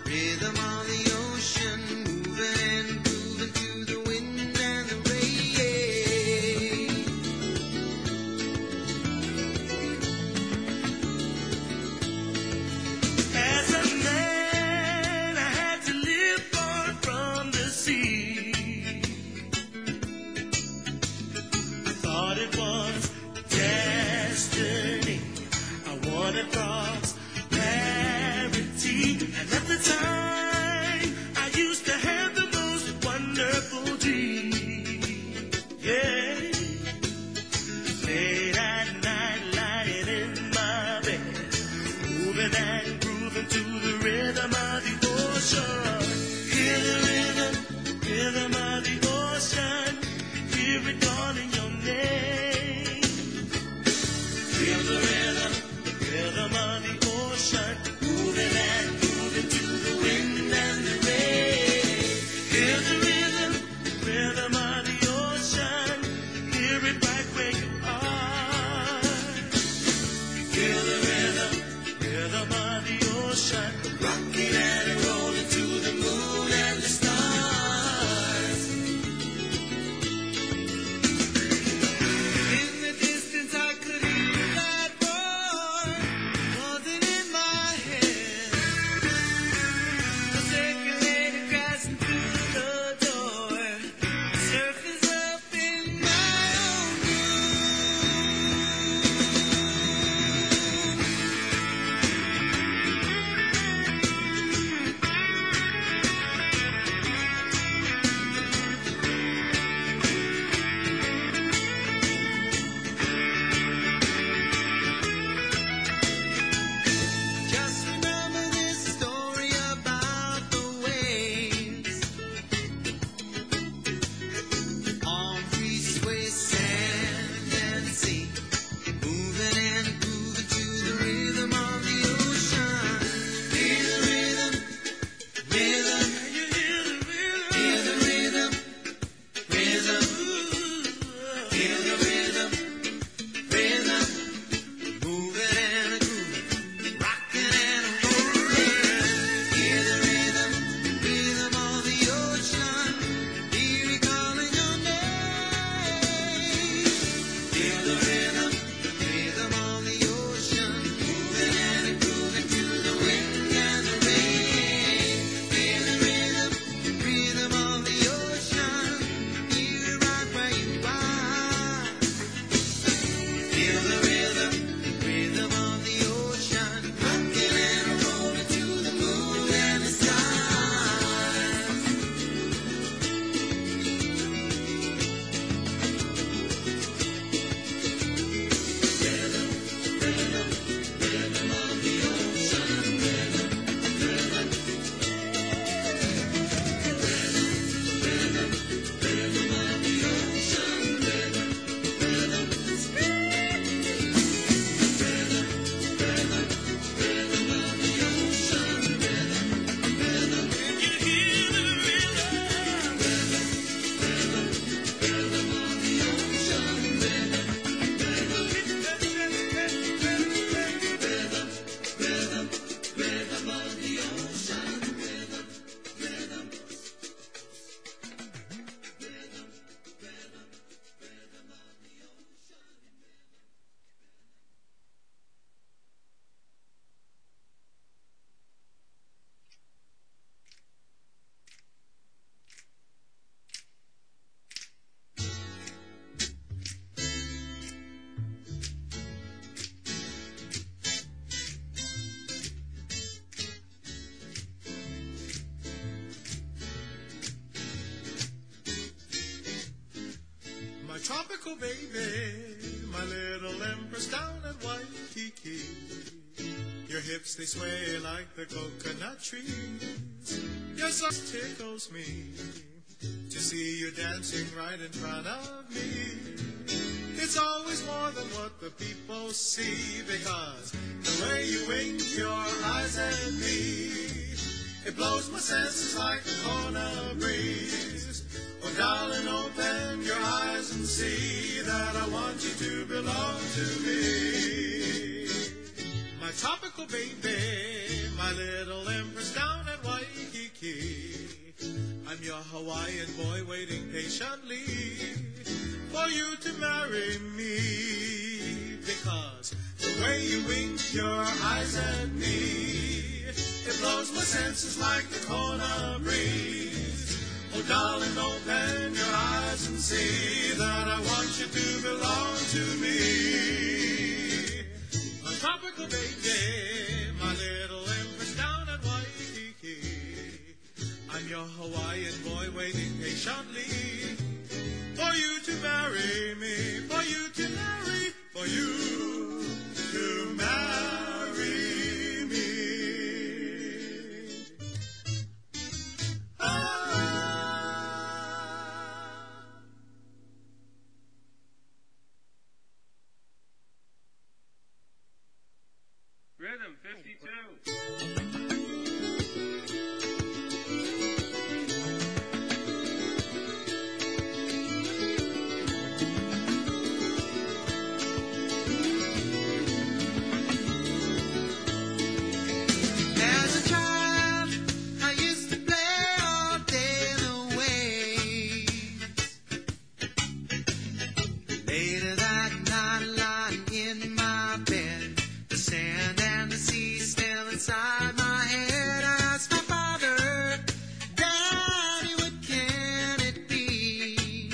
rhythm on the ocean, moving and grooving to the wind and the rain. As a man, I had to live far from the sea. I thought it was destiny. I wanted prosperity, and at the time, I used to have the most wonderful dream. Yeah, late at night, lying in my bed, moving and grooving to the rhythm of the ocean. Hear the rhythm, rhythm of the ocean. Hear it calling your name. Feel the rhythm, rhythm of the ocean. Moving and grooving to the wind and the rain. Hear the rhythm, rhythm of the ocean. Hear it right where you are. Feel the rhythm, rhythm of the ocean. Rocking and rolling to the moon and the stars. In the distance I could hear that roar, buzzing in my head. The second lady crashing through the door. Surf is up in my own Just remember this story about the waves on free sway, sand and sea, moving and grooving to the rhythm of the ocean. Hear the rhythm, rhythm, hear the rhythm, rhythm, hear the rhythm, rhythm, moving and grooving, rocking and rolling. Hear the rhythm, rhythm of the ocean. Hear it calling your name. Feel the rhythm, rhythm of the ocean. Moving and grooving to the wind and the rain. Feel the rhythm, rhythm of the ocean. Hear it right where you are. Feel the rhythm, rhythm of the ocean, rocking and rolling to the moon and the stars. Rhythm, rhythm, rhythm of the ocean. Rhythm, rhythm, rhythm, rhythm of the ocean. Rhythm, rhythm, My tropical baby, my little empress down at Waikiki. Your hips, they sway like the coconut trees. Your song tickles me to see you dancing right in front of me. It's always more than what the people see, because the way you wink your eyes at me, it blows my senses like a Kona breeze. Oh, darling, open your eyes and see that I want you to belong to me. My tropical baby, my little empress down at Waikiki. Hawaiian boy waiting patiently for you to marry me. Because the way you wink your eyes at me, it blows my senses like the Kona breeze. Oh, darling, open your eyes and see that I want you to belong to me. My tropical baby, my little empress down at Waikiki. I'm your Hawaiian boy waiting patiently for you to marry me, for you to marry, for you to marry me. Rhythm 52. As a child, I used to play all day in the waves. Later that night, lying in my bed, the sand and the sea still inside my head. I asked my father, Daddy, what can it be?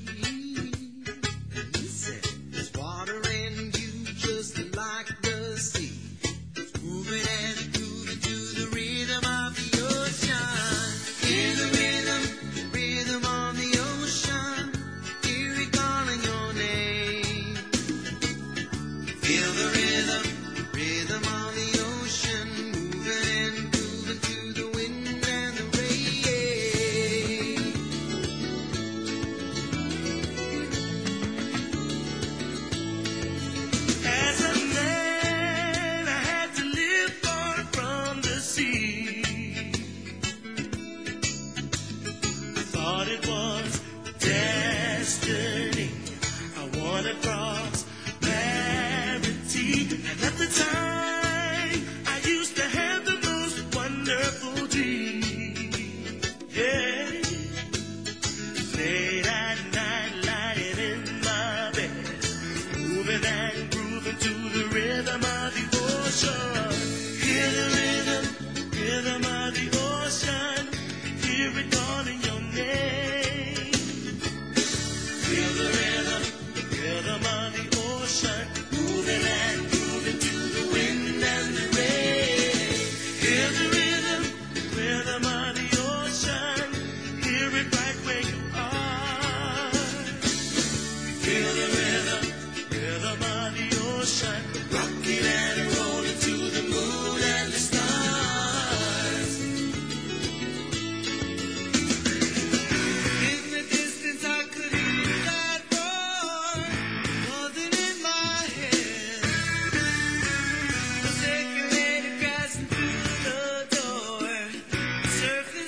And he said, there's water in you just like the sea. It's moving and grooving to the rhythm of the ocean. Hear the rhythm on the ocean. Hear it calling your name. Feel the rhythm on the ocean, moving and grooving to the wind and the rain. As a man, I had to live far from the sea. I thought it was destiny. I wanted prosperity. And at the time, I used to have the most wonderful dreams. Yeah. Late at night, lying in my bed, moving and grooving to the rhythm of the ocean. Hear the rhythm of the ocean. Hear it calling your name. Feel the rhythm of the ocean. Moving and grooving to the wind and the rain. Hear the rhythm of the ocean. Hear it right where you are. Feel the rhythm of the ocean, rocking and rolling to the moon and the stars. In the distance, I could hear that roar, buzzing in my head. The circulator crashing through the door, surfing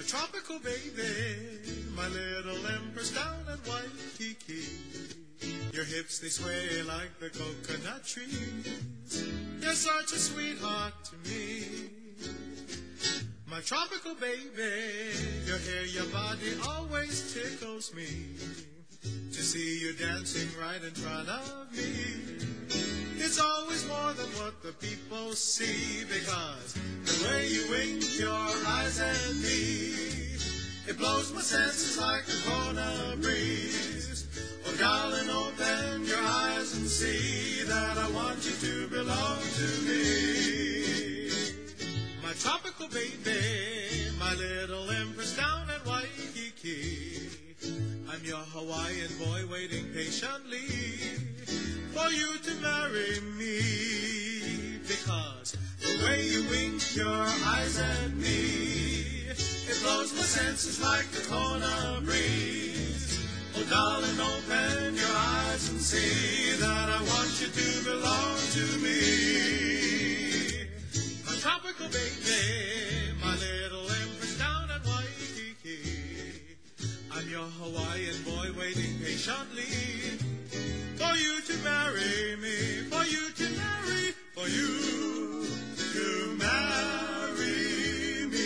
My tropical baby, my little empress down at Waikiki. Your hips, they sway like the coconut trees. You're such a sweetheart to me. My tropical baby, your hair, your body always tickles me. To see you dancing right in front of me, it's always more than what the people see, because the way you wink your eyes at me, it blows my senses like a Kona breeze. Oh, darling, open your eyes and see that I want you to belong to me. My tropical baby, my little empress down at Waikiki. I'm your Hawaiian boy waiting patiently for you to marry me, because the way you wink your eyes at me, it blows my senses like a Kona breeze. Oh, darling, open your eyes and see that I want you to belong to me. My tropical baby, my little empress down at Waikiki. I'm your Hawaiian boy waiting patiently for you to marry me, for you to marry, for you to marry me.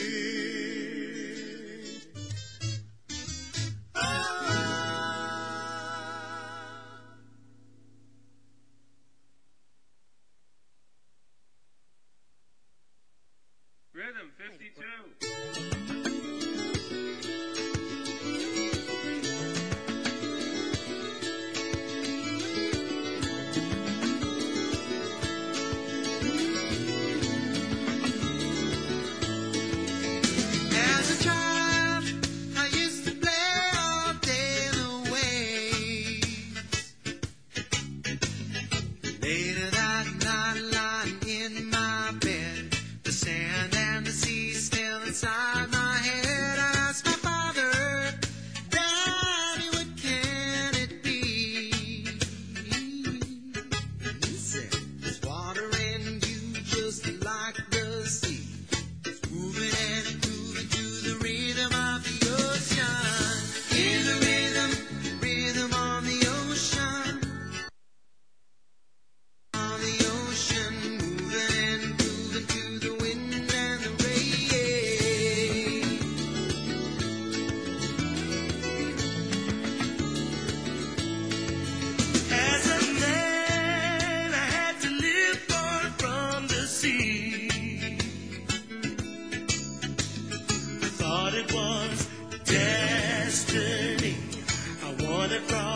Rhythm 52. Later that night, lying in my bed, the sand and the sea still inside my head. I asked my father, Daddy, what can it be? And he said, there's water in you just like the sea. It's moving and grooving to the rhythm of the ocean. In the rhythm, rhythm on the ocean. On the ocean, moving and grooving to the wind and the rain. As a man, I had to live far from the sea. I thought it was destiny. I wanted from